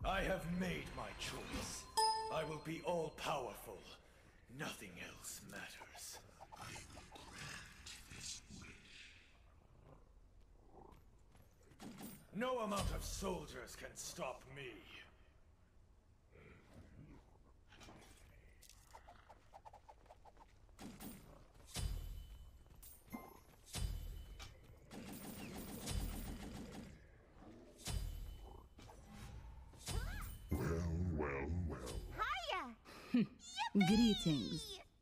I have made my choice. I will be all-powerful. Nothing else matters. No amount of soldiers can stop me. Well. Hiya! Greetings.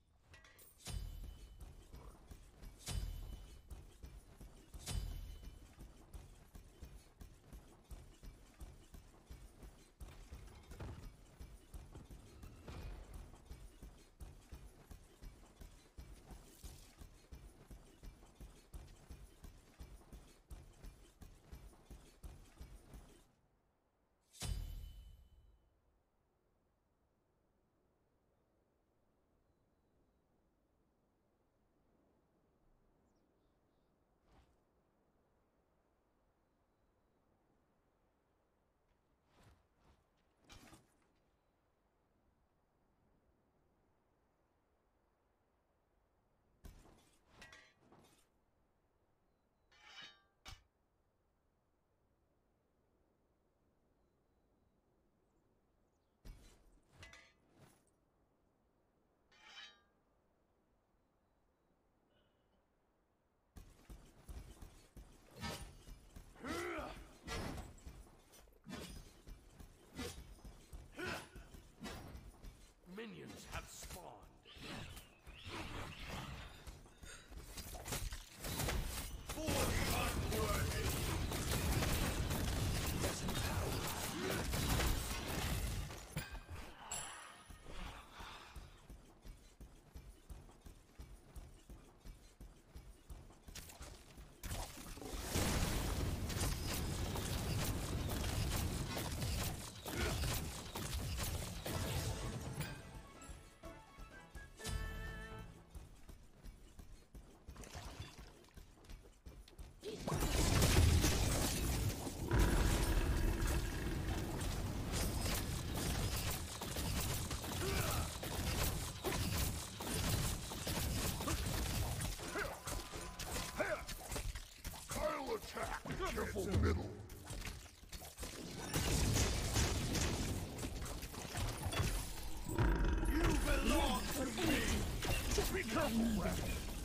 Minions have spawned. For the unworthy. Present power. Careful middle. You belong to me. Be careful, Rabbit.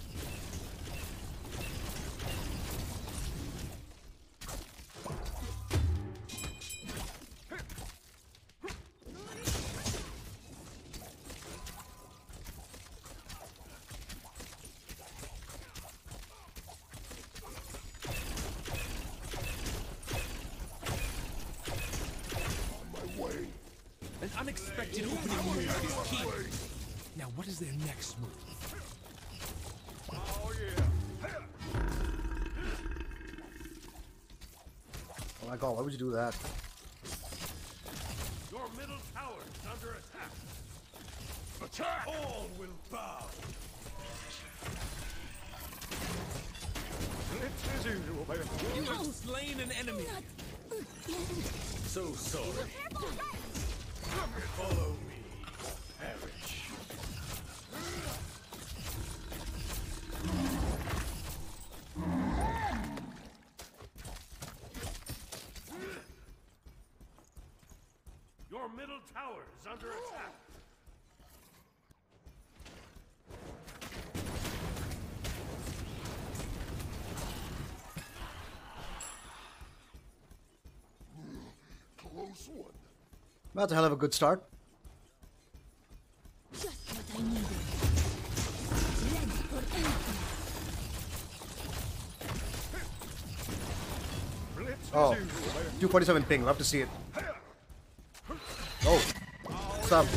An unexpected opening move is key. Now, what is their next move? Oh yeah. Oh my god, why would you do that? Your middle tower is under attack. Attack! All will bow. It's as usual, baby. You have slain an enemy. So sorry. Follow me. Perish. Your middle tower is under attack. Close one. That's a hell of a good start. Just what I needed. Ready for anything. Blitz Oh, as usual, baby. 247 ping. Love to see it. Oh, what's up?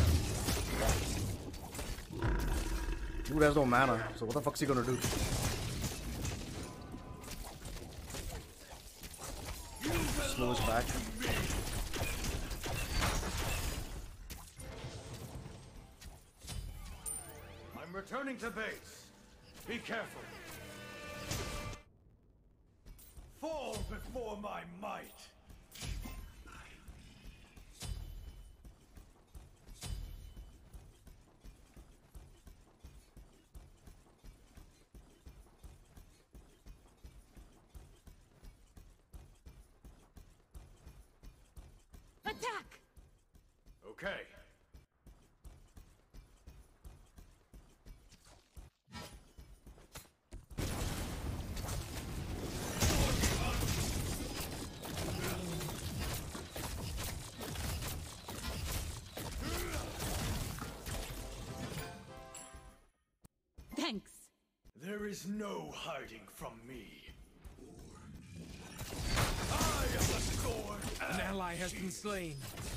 Dude has no mana, so what the fuck's he gonna do? Slow his back. I'm returning to base. Be careful. Fall before my might. Okay. Thanks. There is no hiding from me. I am the sword. An ally has been slain.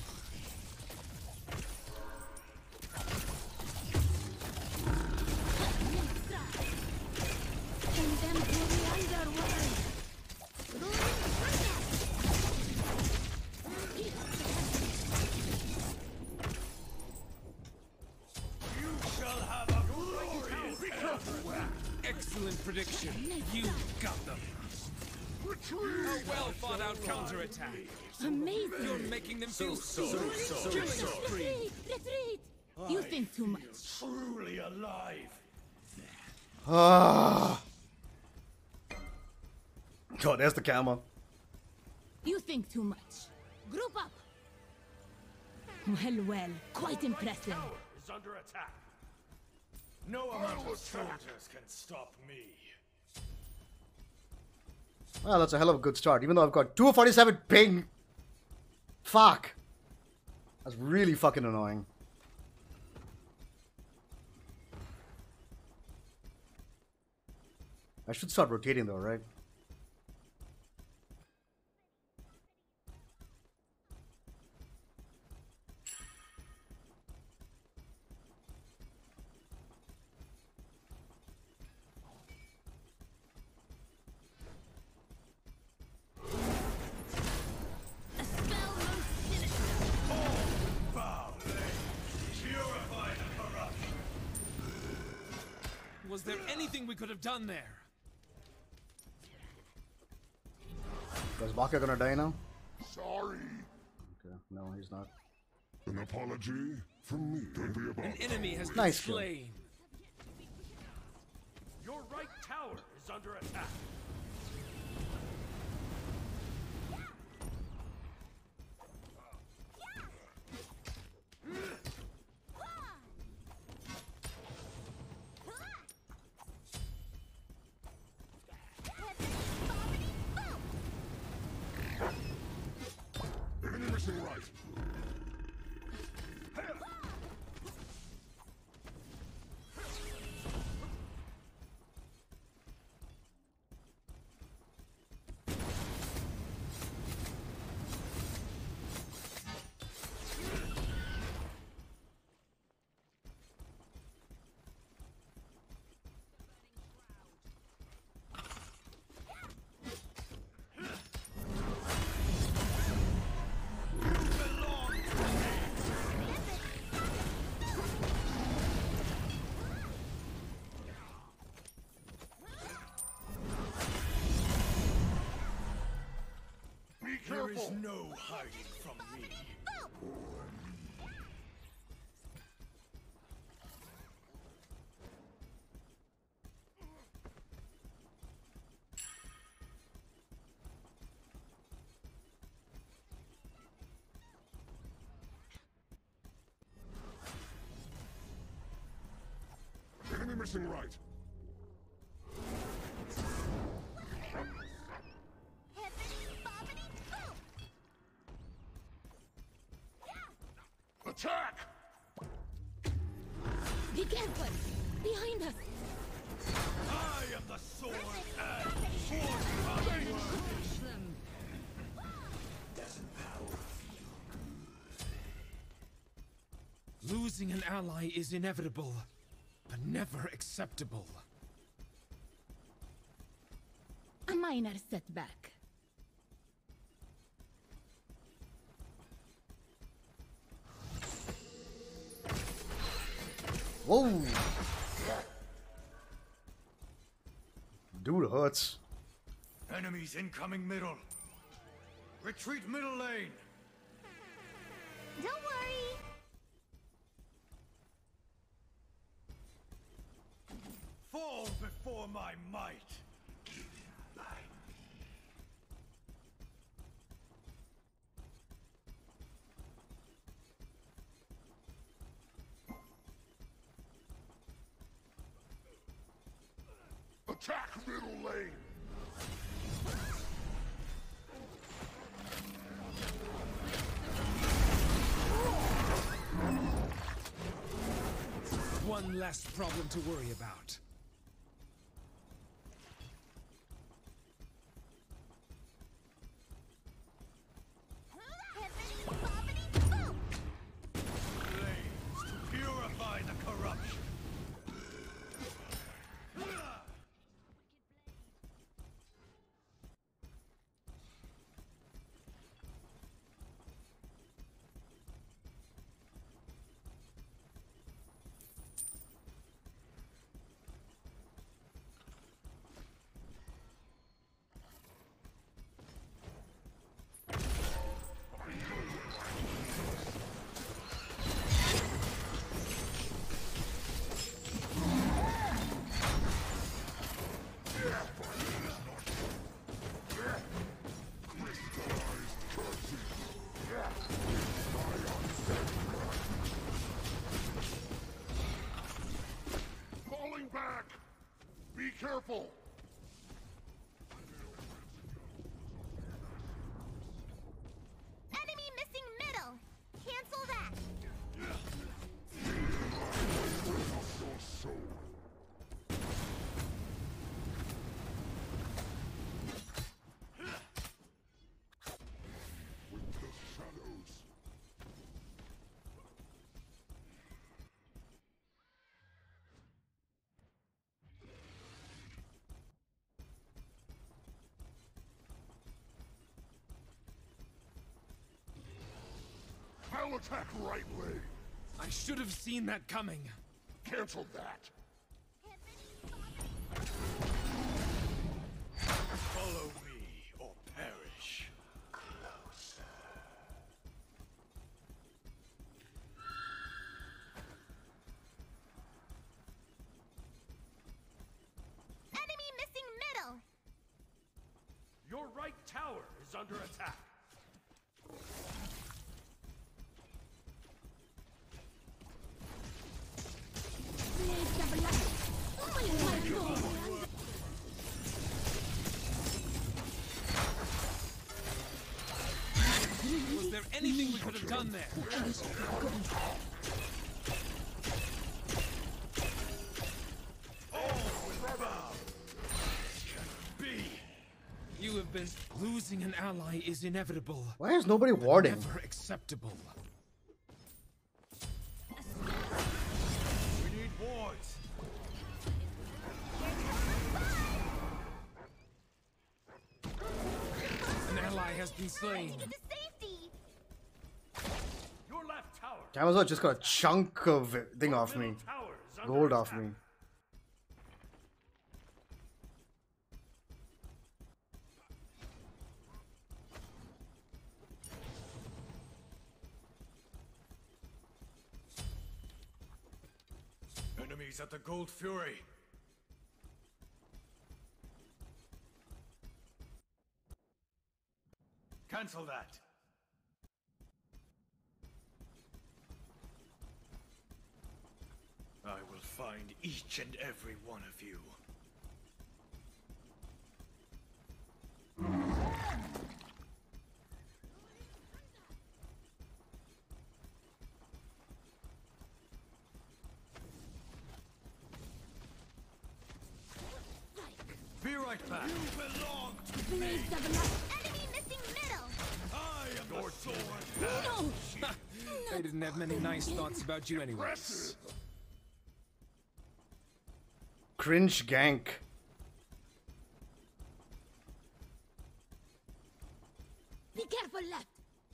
Send them to the underworld. You shall have a glorious end. Excellent prediction. You got them. A well thought out counterattack. Amazing. You're making them feel Retreat! Retreat! You think too much. Truly alive. Ah. Oh, there's the camera. You think too much. Group up. Well, quite impressive. Is under attack. No amount of soldiers can stop me. Well, that's a hell of a good start. Even though I've got 247 ping. Fuck. That's really fucking annoying. I should start rotating though, right? A spell most sinister. Bow. Purify the corrupt. Was there anything we could have done there? Is Baka gonna die now? Sorry. Okay, no, he's not. An apology from me. Don't be about An enemy has been Nice kill. slain. Your right tower is under attack. Enemy missing right. Be There is careful. no hiding from me. Enemy missing right. Attack! Be careful. Behind us. I am the sword and sword Losing an ally is inevitable, but never acceptable. A minor setback. Whoa! Dude hurts. Enemies incoming middle. Retreat middle lane. Don't worry. Fall before my might. middle lane. One less problem to worry about. Flames to purify the corruption. Falling back. Be careful. Enemy missing middle. Cancel that. Your soul. With the shadows. I'll attack right leg. I should have seen that coming. Cancel that. Follow me or perish. Enemy missing middle. Your right tower is under attack. Was there anything we could have done there? You have been losing an ally is inevitable. Why is nobody warding? Never acceptable. We need wards. An ally has been slain. To safety. Your left tower. Amazon just got a chunk of thing off me. Middle tower is under Gold off attack. me. Enemies at the Gold Fury. Cancel that. I will find each and every one of you. Be right back. You belong to me. Enemy missing middle. I am your sword. No. They didn't have many nice thoughts about you anyways. Cringe gank. Be careful left.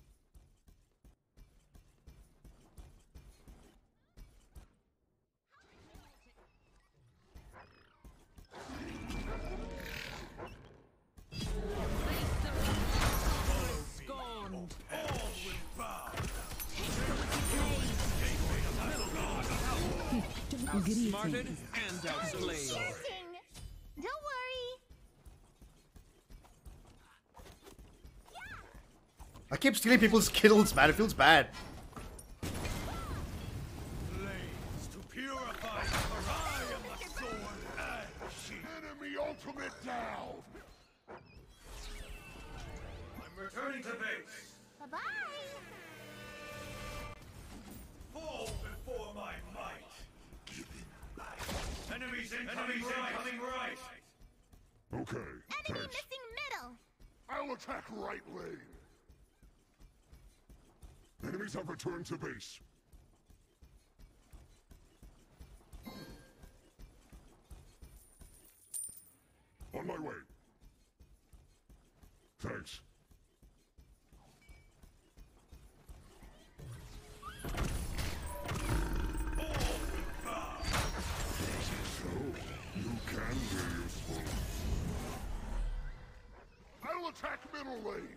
Outsmarted and outplayed. Amazing. Don't worry. I keep stealing people's kills, man. It feels bad. Flames to purify. I am the sword and shield. Enemy ultimate down! I'm returning to base. Bye-bye. Fall before my might. Enemies incoming right. Okay, Enemy thanks. missing middle. I'll attack right lane. Enemies have returned to base. On my way. Thanks. So, you can be useful. I'll attack middle lane.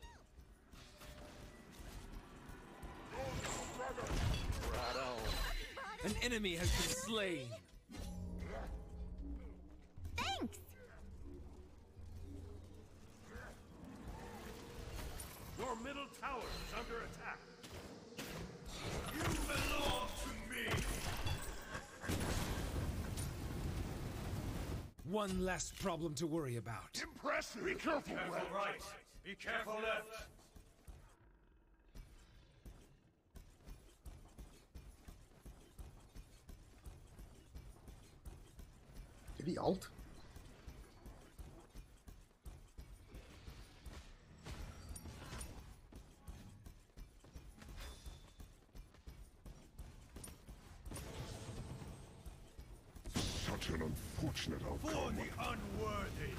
An enemy has been slain. Thanks. Your middle tower is under attack. You belong to me. One less problem to worry about. Impressive. Be careful, Careful left. right. Be careful left. Did he ult? Such an unfortunate For outcome. the unworthy.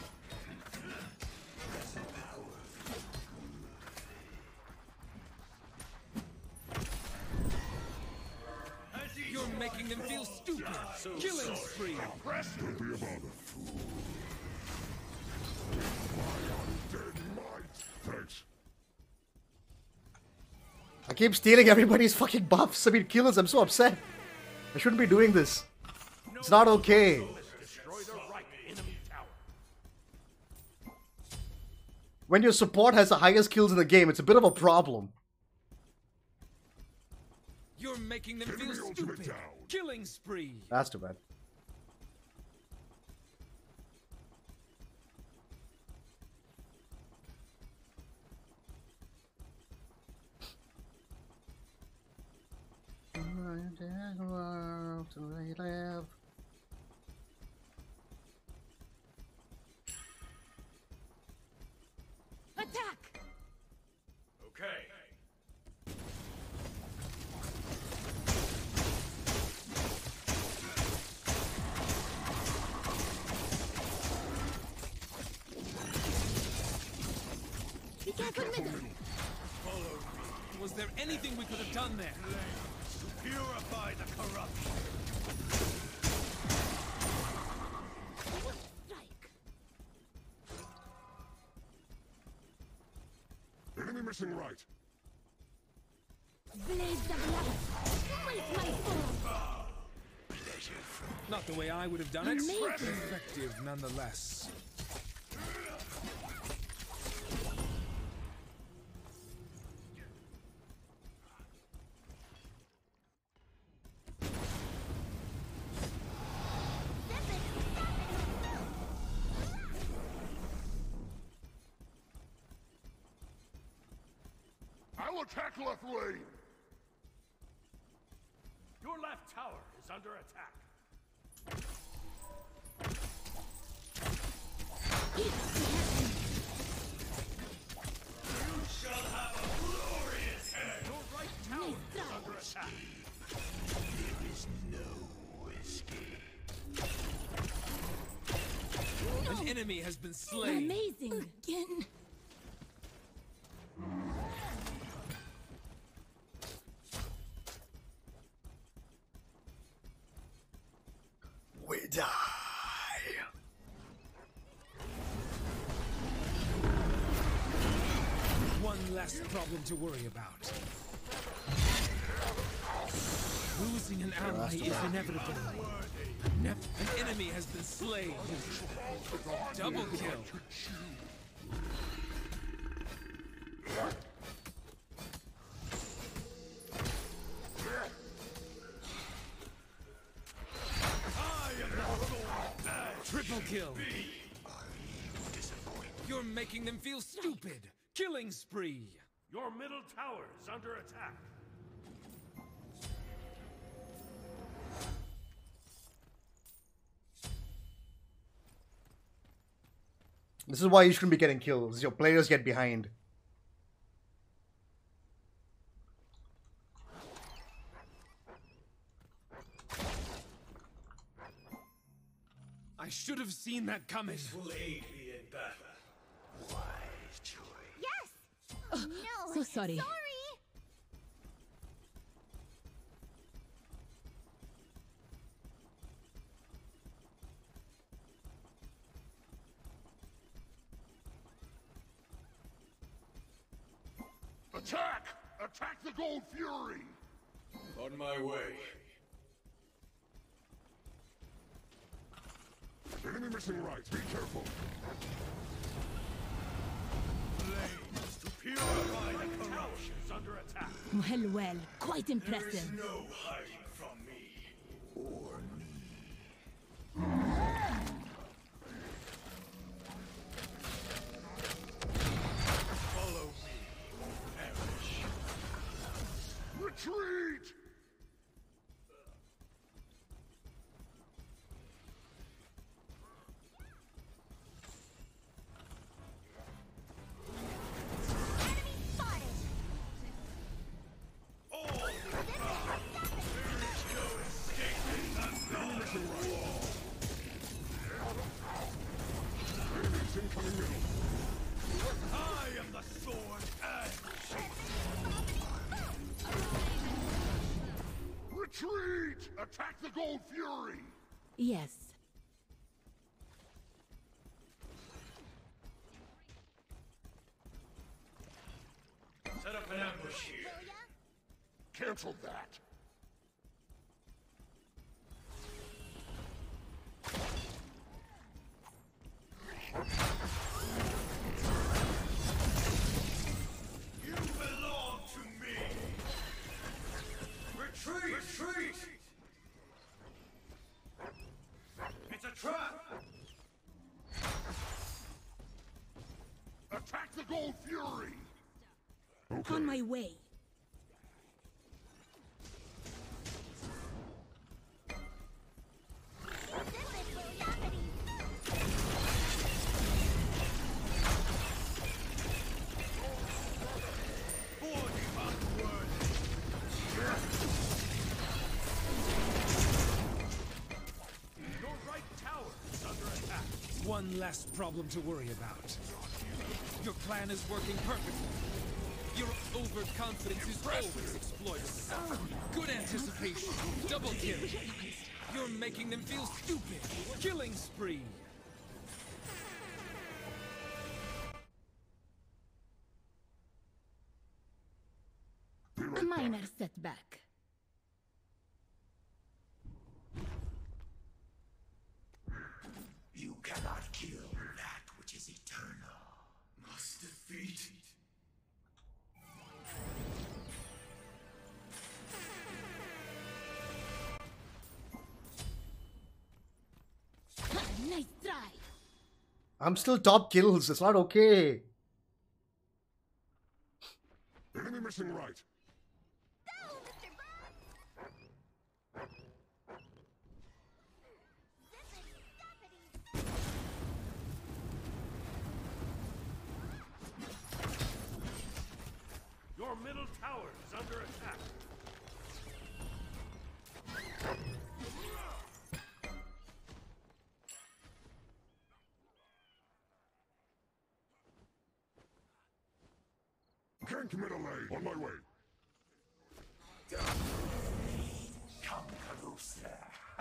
You're making them feel stupid. Killing spree. Don't be a bother. My undead might. Thanks. I keep stealing everybody's fucking buffs. I mean, killers, I'm so upset. I shouldn't be doing this. It's not okay. Destroy the right enemy tower. When your support has the highest kills in the game, it's a bit of a problem. You're making them feel Enemy ultimate stupid. down. Killing spree. That's too bad. Attack! Okay. Be careful middle. Was there anything we could have done there? Purify the corruption. Strike. Enemy missing right. Blaze of light. Wait my fall. Not the way I would have done it. Amazing. Effective nonetheless. I'll attack left lane. Your left tower is under attack. You shall have a glorious head. Your right tower is under attack. An enemy has been slain. Amazing. Again. We die. One less problem to worry about. Losing an ally is inevitable. An enemy has been slain. Double kill. Triple kill. You're making them feel stupid. Killing spree. Your middle tower is under attack. This is why you shouldn't be getting kills. Your players get behind. I should have seen that coming. This will aid me in battle. Wise choice. Yes! No! So sorry. Sorry! Attack! Attack the Gold Fury! On my way. Enemy missing right. Be careful. Flames to purify the corruption. Is under attack. Well, quite There is impressive. no hiding from me. Or me. Follow me. Perish. Retreat! Enemy spotted! Enemies incoming middle. I am the sword and Retreat! Attack the Gold Fury! Yes. set up an ambush here. Cancel that. You belong to me. Retreat! Retreat! It's a trap! Attack the Gold Fury! On my way. Your right tower is under attack. One less problem to worry about. Your plan is working perfectly. Your overconfidence is always exploitable. Good anticipation. Double kill. You're making them feel stupid. Killing spree. A minor setback. You cannot kill that which is eternal. Must defeat it. Nice try. I'm still top kills. It's not okay. Enemy missing right. Go, Mr. Burns! Zippity, zappity. Your middle tower is under attack. Can't commit a lay. On my way. Come closer.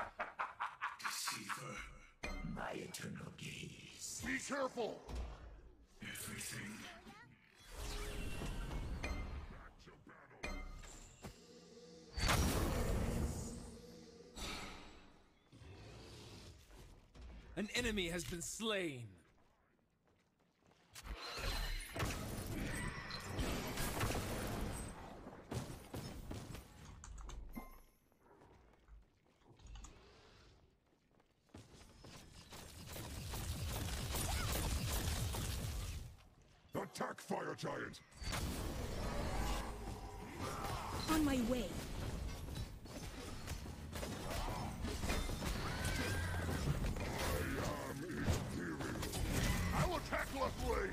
Deceiver. My eternal gaze. Be careful. Everything. Back to battle. An enemy has been slain. Attack, fire giant! On my way. I will attack left lane!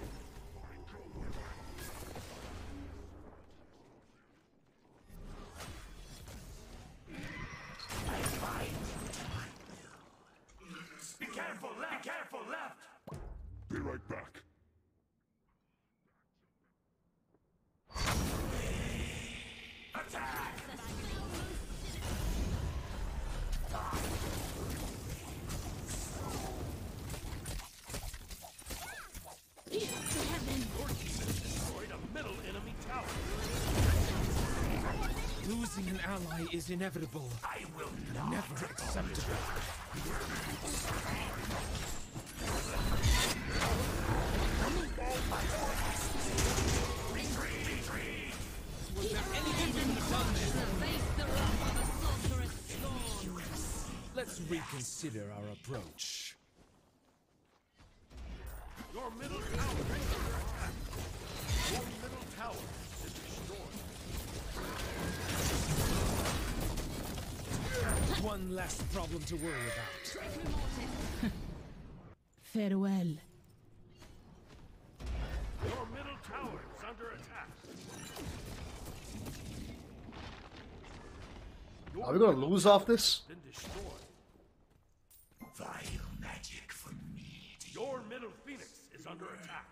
Be careful, left! Be careful, left! Be right back. Attack! Destroyed a middle enemy tower. Losing an ally is inevitable. I will not. Never acceptable. Retreat! Was there anything we could have done there? Face the wrath of a sorceress scorn. Let's reconsider our approach. Your middle tower is under attack. Your middle tower is destroyed. One less problem to worry about. Farewell. Your middle tower is under attack. Your Are we gonna middle lose tower off this? has been destroyed. Vile magic for me. Your middle phoenix is under attack.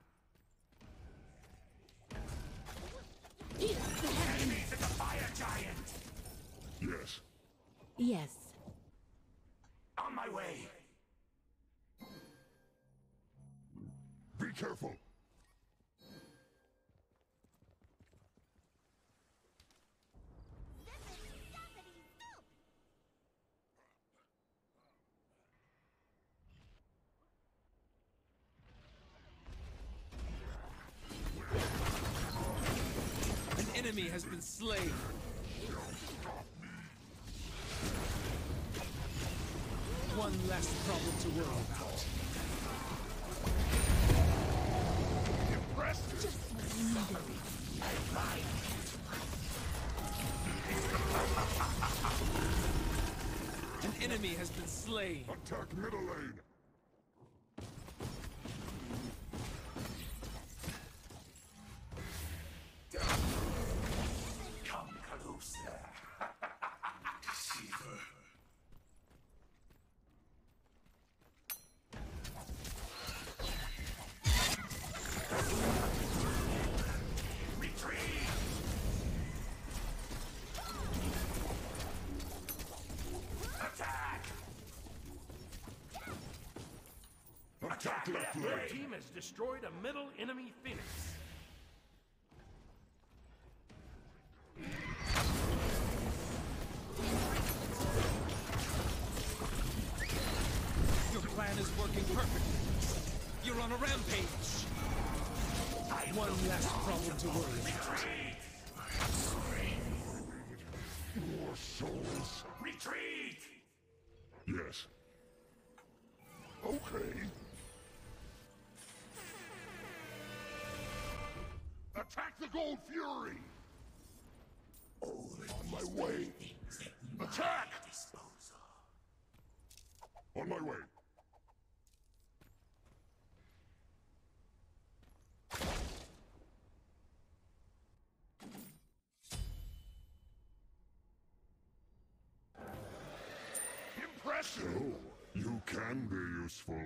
Enemies in the fire giant! Yes. Yes. On my way! Be careful. An enemy has been slain. One less problem to worry about. An enemy has been slain. Attack middle lane. Come closer. Deceiver. Retreat! Attack! Attack left Your lane. team has destroyed a middle enemy phoenix. Your plan is working perfectly. You're on a rampage. One less problem to worry about. More souls. Retreat! Yes. Okay. Attack the Gold Fury! On my way. Attack! On my way. Impressive! So, you can be useful.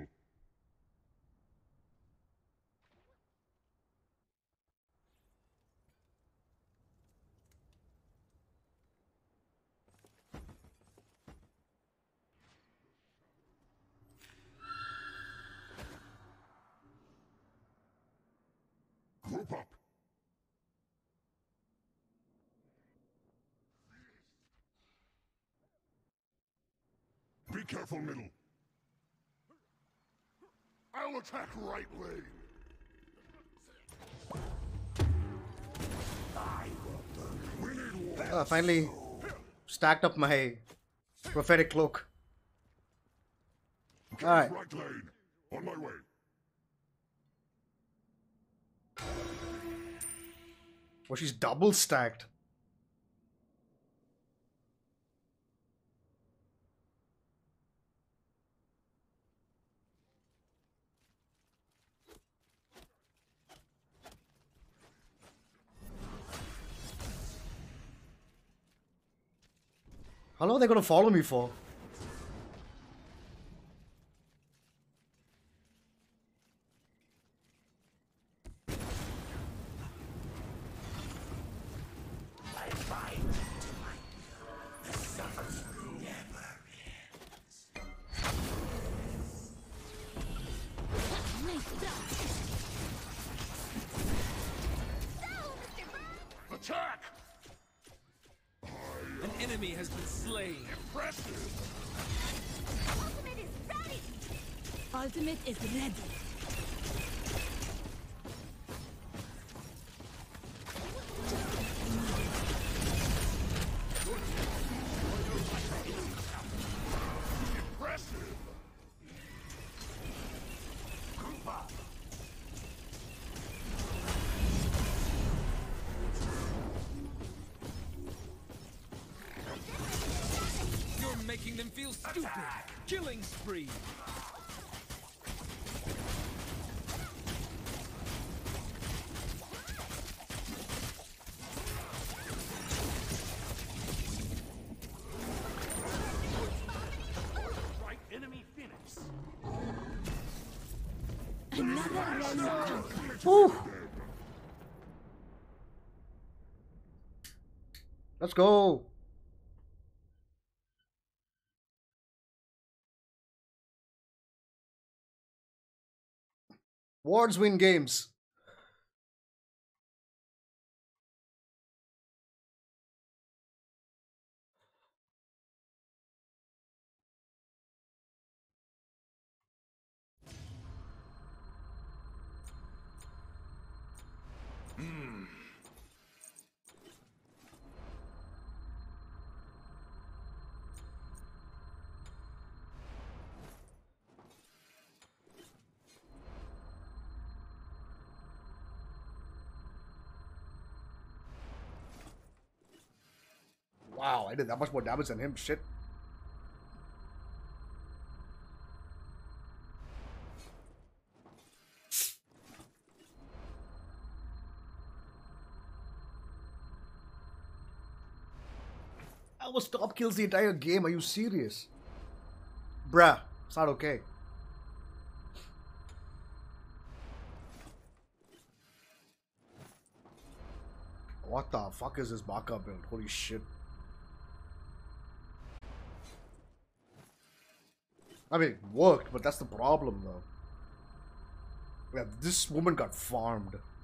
Group up. Be careful, middle. I'll attack right lane. We need war. Finally stacked up my prophetic cloak. Alright. Right lane. On my way. Oh, she's double stacked. How long are they gonna follow me for? Nice stuff. Attack! An enemy has been slain. Impressive! Ultimate is ready. Ultimate is ready. Impressive! You're making them feel stupid. Killing spree. Right enemy Phoenix. Another realm conquered. Woo! Let's go. Wards win games. Wow, I did that much more damage than him. Shit. I was top kills the entire game. Are you serious? Bruh, it's not okay. What the fuck is this Baka build? Holy shit. I mean, it worked, but that's the problem though. Yeah, this woman got farmed.